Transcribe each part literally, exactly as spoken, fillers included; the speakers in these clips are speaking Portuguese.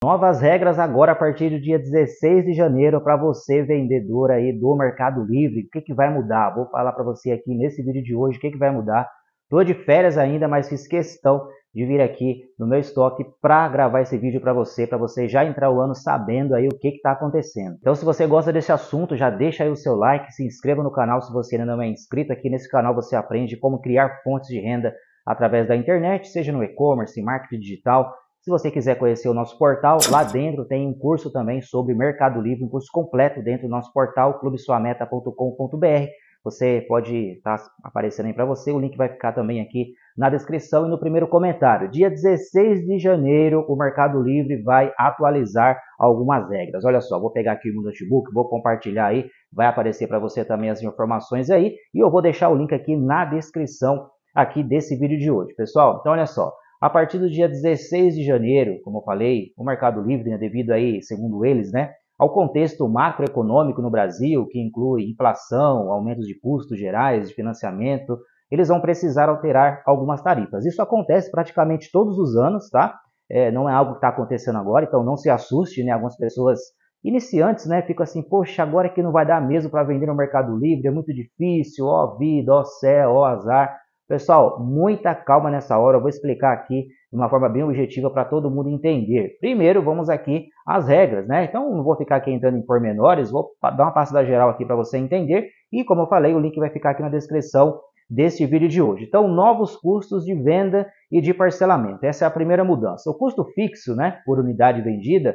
Novas regras agora a partir do dia dezesseis de janeiro para você, vendedor aí do Mercado Livre. O que, que vai mudar? Vou falar para você aqui nesse vídeo de hoje o que, que vai mudar. Estou de férias ainda, mas fiz questão de vir aqui no meu estoque para gravar esse vídeo para você, para você já entrar o ano sabendo aí o que está acontecendo. Então, se você gosta desse assunto, já deixa aí o seu like, se inscreva no canal se você ainda não é inscrito. Aqui nesse canal você aprende como criar fontes de renda através da internet, seja no e-commerce, marketing digital. Se você quiser conhecer o nosso portal, lá dentro tem um curso também sobre Mercado Livre, um curso completo dentro do nosso portal, clube sua meta ponto com ponto br. Você pode estar aparecendo aí para você, o link vai ficar também aqui na descrição e no primeiro comentário. Dia dezesseis de janeiro, o Mercado Livre vai atualizar algumas regras. Olha só, vou pegar aqui o meu notebook, vou compartilhar aí, vai aparecer para você também as informações aí, e eu vou deixar o link aqui na descrição aqui desse vídeo de hoje. Pessoal, então olha só. A partir do dia dezesseis de janeiro, como eu falei, o Mercado Livre, né, devido aí, segundo eles, né, ao contexto macroeconômico no Brasil, que inclui inflação, aumentos de custos gerais de financiamento, eles vão precisar alterar algumas tarifas. Isso acontece praticamente todos os anos, tá? É, não é algo que está acontecendo agora, então não se assuste, né? Algumas pessoas iniciantes, né, ficam assim, poxa, agora que não vai dar mesmo para vender no Mercado Livre, é muito difícil, ó vida, ó céu, ó azar. Pessoal, muita calma nessa hora, eu vou explicar aqui de uma forma bem objetiva para todo mundo entender. Primeiro, vamos aqui às regras, né? Então, não vou ficar aqui entrando em pormenores, vou dar uma passada geral aqui para você entender. E, como eu falei, o link vai ficar aqui na descrição deste vídeo de hoje. Então, novos custos de venda e de parcelamento. Essa é a primeira mudança. O custo fixo, né, por unidade vendida,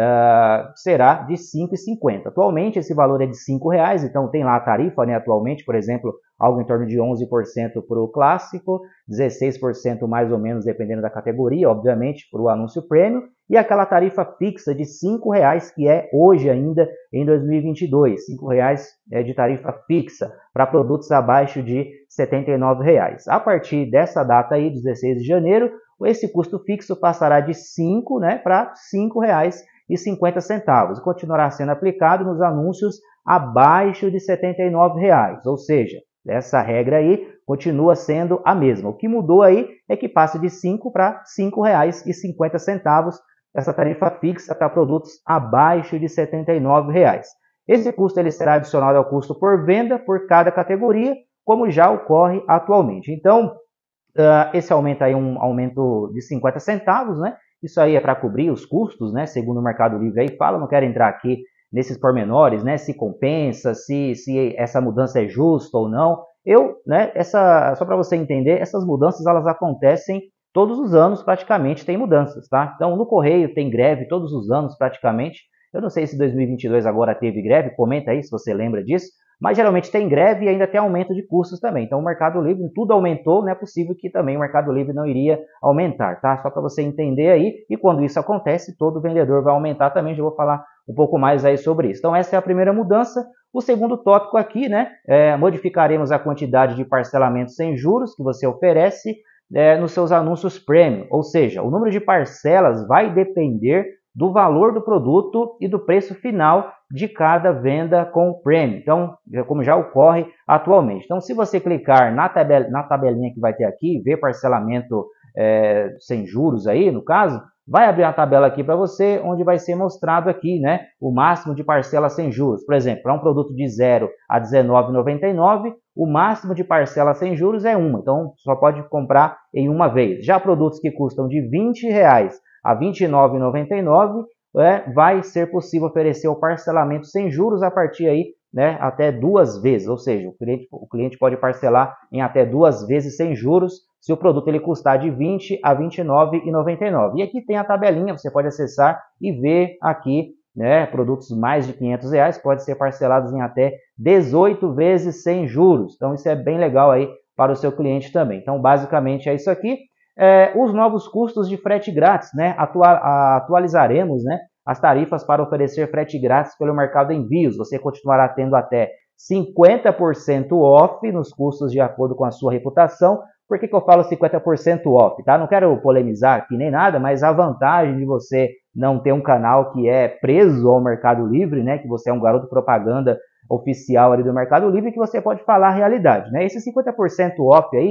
uh, será de cinco reais e cinquenta centavos. Atualmente, esse valor é de cinco reais, então tem lá a tarifa, né, atualmente, por exemplo, algo em torno de onze por cento para o clássico, dezesseis por cento mais ou menos, dependendo da categoria, obviamente, para o anúncio premium, e aquela tarifa fixa de cinco reais, que é hoje ainda em dois mil e vinte e dois, cinco reais é de tarifa fixa para produtos abaixo de setenta e nove reais. A partir dessa data aí, dezesseis de janeiro, esse custo fixo passará de cinco, né, para cinco reais e cinquenta centavos, e continuará sendo aplicado nos anúncios abaixo de setenta e nove reais, ou seja, essa regra aí continua sendo a mesma. O que mudou aí é que passa de cinco para cinco reais e cinquenta centavos essa tarifa fixa para produtos abaixo de setenta e nove reais. Esse custo ele será adicionado ao custo por venda por cada categoria, como já ocorre atualmente. Então, uh, esse aumento aí é um aumento de cinquenta centavos, né? Isso aí é para cobrir os custos, né? Segundo o Mercado Livre aí fala, não quero entrar aqui nesses pormenores, né? Se compensa, se, se essa mudança é justa ou não. Eu, né? Essa, só para você entender, essas mudanças elas acontecem todos os anos, praticamente tem mudanças, tá? Então, no Correio tem greve todos os anos, praticamente. Eu não sei se dois mil e vinte e dois agora teve greve, comenta aí se você lembra disso. Mas geralmente tem greve e ainda tem aumento de custos também. Então, o Mercado Livre, tudo aumentou, não é possível que também o Mercado Livre não iria aumentar, tá? Só para você entender aí. E quando isso acontece, todo vendedor vai aumentar também. Já vou falar um pouco mais aí sobre isso. Então, essa é a primeira mudança. O segundo tópico aqui, né? É, modificaremos a quantidade de parcelamento sem juros que você oferece é, nos seus anúncios premium. Ou seja, o número de parcelas vai depender do valor do produto e do preço final de cada venda com o Premium. Então, como já ocorre atualmente. Então, se você clicar na, tabel, na tabelinha que vai ter aqui, ver parcelamento é, sem juros aí, no caso, vai abrir uma tabela aqui para você, onde vai ser mostrado aqui, né, o máximo de parcela sem juros. Por exemplo, para um produto de zero a dezenove reais e noventa e nove centavos, o máximo de parcela sem juros é uma. Então, só pode comprar em uma vez. Já produtos que custam de vinte reais a vinte e nove reais e noventa e nove centavos, é, vai ser possível oferecer o parcelamento sem juros a partir aí, né, até duas vezes, ou seja, o cliente, o cliente pode parcelar em até duas vezes sem juros se o produto ele custar de vinte a vinte e nove reais e noventa e nove centavos. E aqui tem a tabelinha, você pode acessar e ver aqui, né, produtos mais de quinhentos reais pode ser parcelados em até dezoito vezes sem juros. Então isso é bem legal aí para o seu cliente também. Então basicamente é isso aqui. É, os novos custos de frete grátis, né? Atua atualizaremos, né, as tarifas para oferecer frete grátis pelo Mercado Envios. Você continuará tendo até cinquenta por cento off nos custos de acordo com a sua reputação. Por que que eu falo cinquenta por cento off? Tá? Não quero polemizar aqui nem nada, mas a vantagem de você não ter um canal que é preso ao Mercado Livre, né, que você é um garoto propaganda oficial ali do Mercado Livre, que você pode falar a realidade, né? Esse cinquenta por cento off aí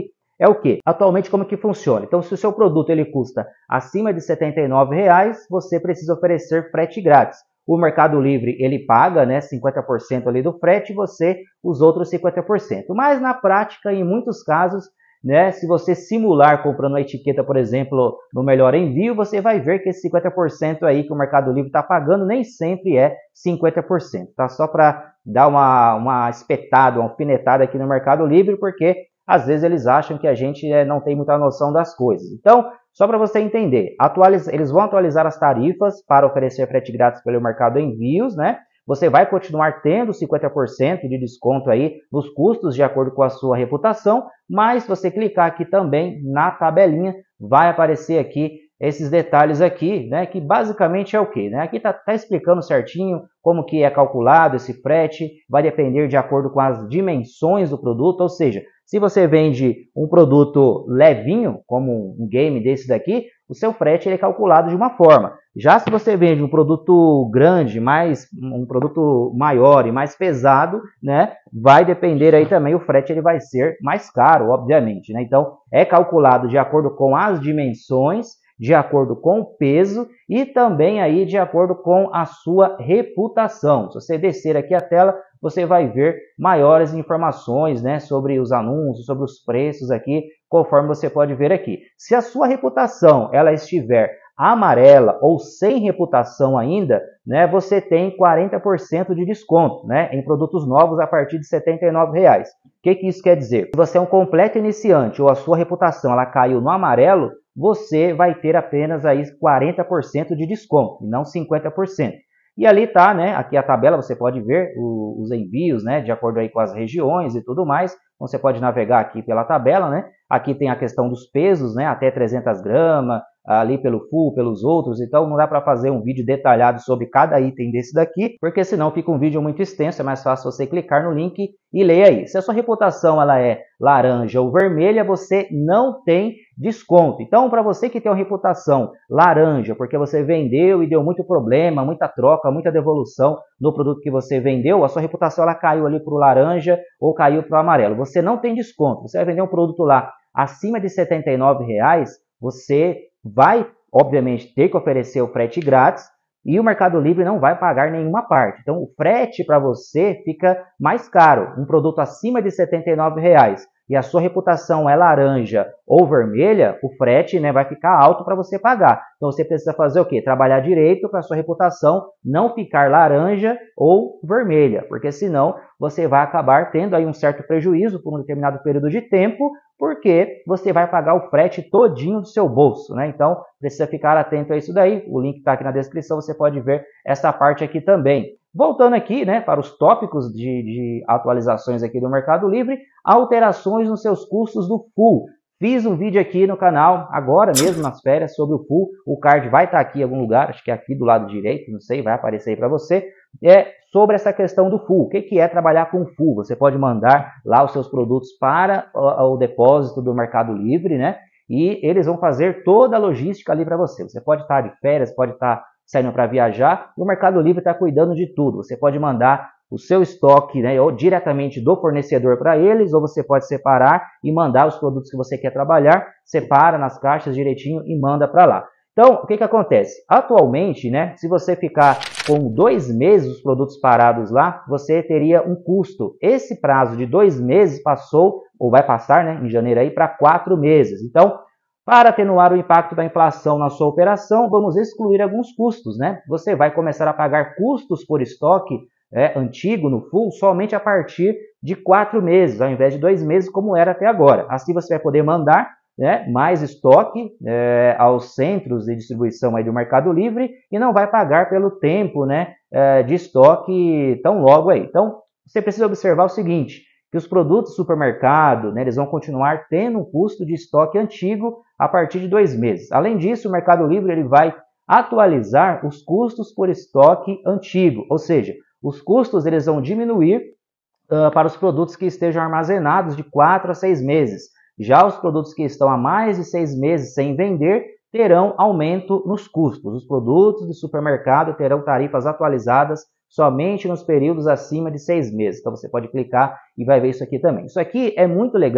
é o quê? Atualmente como que funciona? Então, se o seu produto ele custa acima de setenta e nove reais, você precisa oferecer frete grátis. O Mercado Livre ele paga, né, cinquenta por cento ali do frete e você os outros cinquenta por cento. Mas na prática, em muitos casos, né, se você simular comprando a etiqueta, por exemplo, no Melhor Envio, você vai ver que esse cinquenta por cento aí que o Mercado Livre está pagando nem sempre é cinquenta por cento. Tá? Só para dar uma, uma espetada, uma alfinetada aqui no Mercado Livre, porque às vezes eles acham que a gente é, não tem muita noção das coisas. Então, só para você entender, atualiza, eles vão atualizar as tarifas para oferecer frete grátis pelo Mercado Envios, né? Você vai continuar tendo cinquenta por cento de desconto aí nos custos de acordo com a sua reputação, mas se você clicar aqui também na tabelinha, vai aparecer aqui esses detalhes aqui, né, que basicamente é o que? Né? Aqui está tá explicando certinho como que é calculado esse frete, vai depender de acordo com as dimensões do produto, ou seja, se você vende um produto levinho, como um game desse daqui, o seu frete ele é calculado de uma forma. Já se você vende um produto grande, mais, um produto maior e mais pesado, né, vai depender aí também, o frete ele vai ser mais caro, obviamente. Né? Então, é calculado de acordo com as dimensões, de acordo com o peso e também aí de acordo com a sua reputação. Se você descer aqui a tela, você vai ver maiores informações, né, sobre os anúncios, sobre os preços aqui, conforme você pode ver aqui. Se a sua reputação ela estiver amarela ou sem reputação ainda, né, você tem quarenta por cento de desconto, né, em produtos novos a partir de setenta e nove reais. O que, que isso quer dizer? Se você é um completo iniciante ou a sua reputação ela caiu no amarelo, você vai ter apenas aí quarenta por cento de desconto, e não cinquenta por cento. E ali tá, né, aqui a tabela, você pode ver o, os envios, né, de acordo aí com as regiões e tudo mais. Então você pode navegar aqui pela tabela, né? Aqui tem a questão dos pesos, né, até trezentas gramas, ali pelo full, pelos outros, então não dá para fazer um vídeo detalhado sobre cada item desse daqui, porque senão fica um vídeo muito extenso, é mais fácil você clicar no link e ler aí. Se a sua reputação ela é laranja ou vermelha, você não tem desconto. Então, para você que tem uma reputação laranja, porque você vendeu e deu muito problema, muita troca, muita devolução no produto que você vendeu, a sua reputação ela caiu ali para o laranja ou caiu para o amarelo. Você não tem desconto. Você vai vender um produto lá acima de setenta e nove reais, você vai, obviamente, ter que oferecer o frete grátis e o Mercado Livre não vai pagar nenhuma parte. Então, o frete para você fica mais caro. Um produto acima de setenta e nove reais e a sua reputação é laranja ou vermelha, o frete, né, vai ficar alto para você pagar. Então, você precisa fazer o quê? Trabalhar direito para a sua reputação não ficar laranja ou vermelha, porque senão você vai acabar tendo aí um certo prejuízo por um determinado período de tempo, porque você vai pagar o frete todinho do seu bolso, né? Então, precisa ficar atento a isso daí. O link está aqui na descrição, você pode ver essa parte aqui também. Voltando aqui, né, para os tópicos de, de atualizações aqui do Mercado Livre, alterações nos seus custos do full. Fiz um vídeo aqui no canal, agora mesmo nas férias, sobre o full. O card vai estar aqui em algum lugar, acho que é aqui do lado direito, não sei, vai aparecer aí para você. É sobre essa questão do full. O que, que é trabalhar com full? Você pode mandar lá os seus produtos para o, o depósito do Mercado Livre, né? E eles vão fazer toda a logística ali para você. Você pode estar de férias, pode estar saindo para viajar, e o Mercado Livre está cuidando de tudo. Você pode mandar o seu estoque, né, ou diretamente do fornecedor para eles, ou você pode separar e mandar os produtos que você quer trabalhar, separa nas caixas direitinho e manda para lá. Então, o que, que acontece? Atualmente, né, se você ficar com dois meses os produtos parados lá, você teria um custo. Esse prazo de dois meses passou, ou vai passar, né, em janeiro aí, para quatro meses. Então, para atenuar o impacto da inflação na sua operação, vamos excluir alguns custos, né? Você vai começar a pagar custos por estoque é, antigo no full somente a partir de quatro meses, ao invés de dois meses, como era até agora. Assim você vai poder mandar, né, mais estoque é, aos centros de distribuição aí do Mercado Livre e não vai pagar pelo tempo, né, é, de estoque tão logo aí. Então, você precisa observar o seguinte, que os produtos do supermercado, né, eles vão continuar tendo um custo de estoque antigo a partir de dois meses. Além disso, o Mercado Livre ele vai atualizar os custos por estoque antigo, ou seja, os custos eles vão diminuir uh, para os produtos que estejam armazenados de quatro a seis meses. Já os produtos que estão há mais de seis meses sem vender terão aumento nos custos. Os produtos do supermercado terão tarifas atualizadas somente nos períodos acima de seis meses. Então você pode clicar e vai ver isso aqui também. Isso aqui é muito legal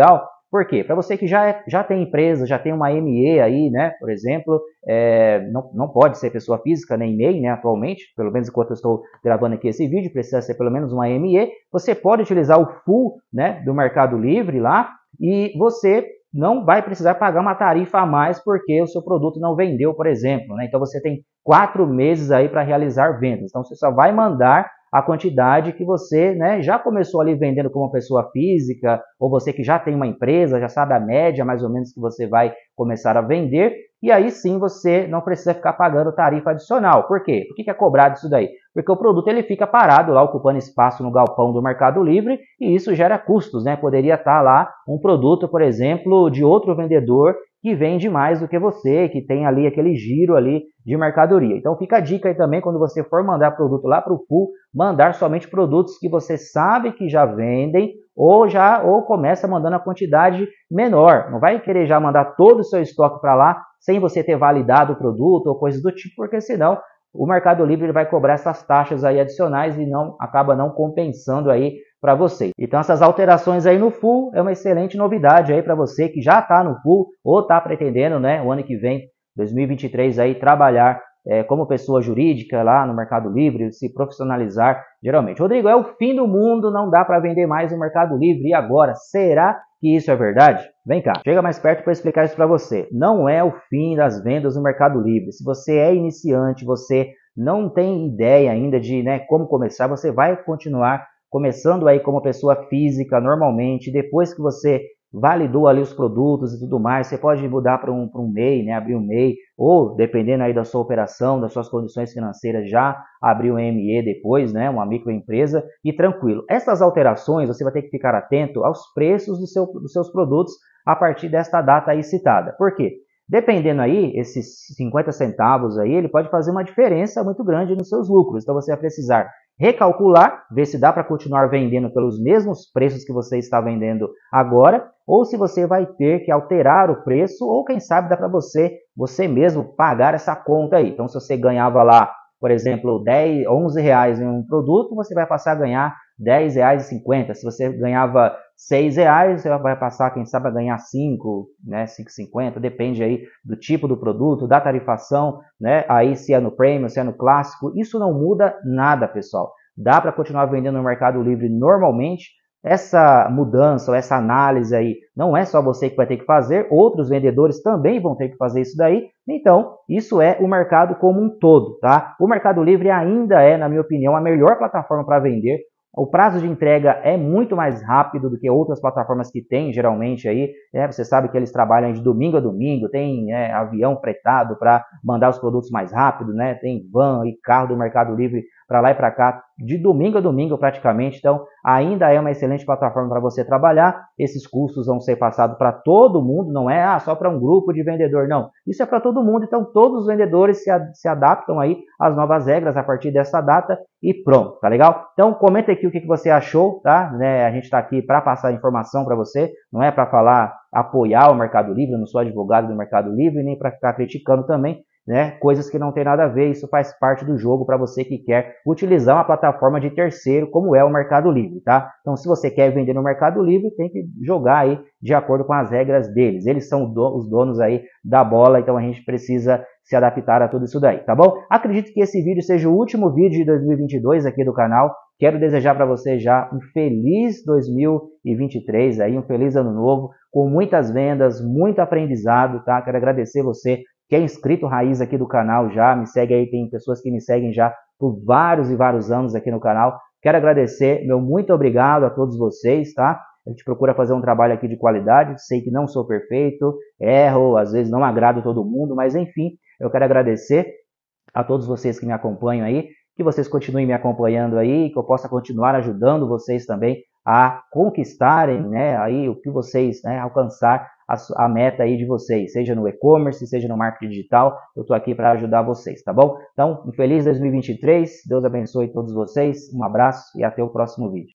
Por quê? Para você que já, é, já tem empresa, já tem uma M E aí, né, por exemplo, é, não, não pode ser pessoa física nem M E I, né, atualmente, pelo menos enquanto eu estou gravando aqui esse vídeo, precisa ser pelo menos uma M E, você pode utilizar o full, né, do Mercado Livre lá e você não vai precisar pagar uma tarifa a mais porque o seu produto não vendeu, por exemplo, né? Então você tem quatro meses aí para realizar vendas. Então você só vai mandar a quantidade que você, né, já começou ali vendendo como pessoa física, ou você que já tem uma empresa, já sabe a média mais ou menos que você vai começar a vender, e aí sim você não precisa ficar pagando tarifa adicional. Por quê? Por que é cobrado isso daí? Porque o produto ele fica parado lá, ocupando espaço no galpão do Mercado Livre, e isso gera custos, né? Poderia estar lá um produto, por exemplo, de outro vendedor que vende mais do que você, que tem ali aquele giro ali de mercadoria. Então fica a dica aí também, quando você for mandar produto lá para o full, mandar somente produtos que você sabe que já vendem, ou já ou começa mandando a quantidade menor. Não vai querer já mandar todo o seu estoque para lá sem você ter validado o produto ou coisas do tipo, porque senão o Mercado Livre ele vai cobrar essas taxas aí adicionais e não acaba não compensando aí para você. Então essas alterações aí no full é uma excelente novidade aí para você que já está no full ou está pretendendo, né, o ano que vem, dois mil e vinte e três aí trabalhar é, como pessoa jurídica lá no Mercado Livre, se profissionalizar geralmente. Rodrigo, é o fim do mundo, não dá para vender mais no Mercado Livre, e agora? Será que isso é verdade? Vem cá, chega mais perto para explicar isso para você. Não é o fim das vendas no Mercado Livre. Se você é iniciante, você não tem ideia ainda de, né, como começar, você vai continuar começando aí como pessoa física normalmente. Depois que você validou ali os produtos e tudo mais, você pode mudar para um, para um M E I, né, abrir um M E I, ou dependendo aí da sua operação, das suas condições financeiras, já abrir um M E depois, né, uma microempresa, e tranquilo. Essas alterações você vai ter que ficar atento aos preços do seu, dos seus produtos a partir desta data aí citada. Por quê? Dependendo aí, esses cinquenta centavos aí, ele pode fazer uma diferença muito grande nos seus lucros. Então você vai precisar recalcular, ver se dá para continuar vendendo pelos mesmos preços que você está vendendo agora, ou se você vai ter que alterar o preço, ou quem sabe dá para você, você mesmo pagar essa conta aí. Então se você ganhava lá, por exemplo, dez, onze reais em um produto, você vai passar a ganhar dez reais e cinquenta. Se você ganhava seis reais, você vai passar, quem sabe, a ganhar cinco, né, cinco e cinquenta, depende aí do tipo do produto, da tarifação, né, aí se é no Premium, se é no Clássico, isso não muda nada, pessoal. Dá para continuar vendendo no Mercado Livre normalmente. Essa mudança, ou essa análise aí, não é só você que vai ter que fazer, outros vendedores também vão ter que fazer isso daí. Então, isso é o mercado como um todo, tá? O Mercado Livre ainda é, na minha opinião, a melhor plataforma para vender. O prazo de entrega é muito mais rápido do que outras plataformas que tem, geralmente, aí, né? Você sabe que eles trabalham de domingo a domingo, tem é, avião fretado para mandar os produtos mais rápido, né? Tem van e carro do Mercado Livre para lá e para cá, de domingo a domingo praticamente. Então, ainda é uma excelente plataforma para você trabalhar. Esses custos vão ser passados para todo mundo, não é ah, só para um grupo de vendedor, não. Isso é para todo mundo, então todos os vendedores se, ad se adaptam aí às novas regras a partir dessa data e pronto, tá legal? Então, comenta aqui o que, que você achou, tá? Né, a gente está aqui para passar informação para você, não é para falar, apoiar o Mercado Livre, eu não sou advogado do Mercado Livre, nem para ficar criticando também, né, coisas que não tem nada a ver. Isso faz parte do jogo para você que quer utilizar uma plataforma de terceiro como é o Mercado Livre, tá? Então, se você quer vender no Mercado Livre, tem que jogar aí de acordo com as regras deles. Eles são os donos aí da bola, então a gente precisa se adaptar a tudo isso daí, tá bom? Acredito que esse vídeo seja o último vídeo de dois mil e vinte e dois aqui do canal. Quero desejar para você já um feliz dois mil e vinte e três, aí, um feliz ano novo, com muitas vendas, muito aprendizado, tá? Quero agradecer você que é inscrito raiz aqui do canal já, me segue aí, tem pessoas que me seguem já por vários e vários anos aqui no canal. Quero agradecer, meu muito obrigado a todos vocês, tá? A gente procura fazer um trabalho aqui de qualidade, sei que não sou perfeito, erro, às vezes não agrado todo mundo, mas enfim, eu quero agradecer a todos vocês que me acompanham aí, que vocês continuem me acompanhando aí, que eu possa continuar ajudando vocês também a conquistarem, né, aí o que vocês, né, alcançar a, a meta aí de vocês, seja no e-commerce, seja no marketing digital, eu estou aqui para ajudar vocês, tá bom? Então, um feliz dois mil e vinte e três, Deus abençoe todos vocês, um abraço e até o próximo vídeo.